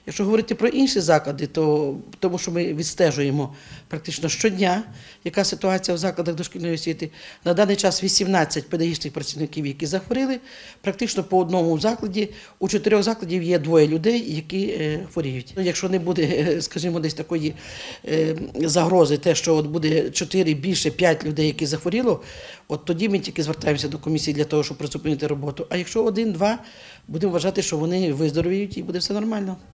Якщо говорити про інші заклади, то тому що ми відстежуємо практично щодня, яка ситуація в закладах дошкільної освіти. На даний час 18 педагогічних працівників, які захворіли, практично по одному закладі, у 4 закладів є 2 людей, які хворіють. Якщо не буде, скажімо, десь такої загрози, те, що от буде 4, більше 5 людей, які захворіло, от тоді ми тільки звертаємося до комісії для того, щоб призупинити роботу. А якщо 1-2, будемо вважати, що вони виздоровіють і буде все нормально.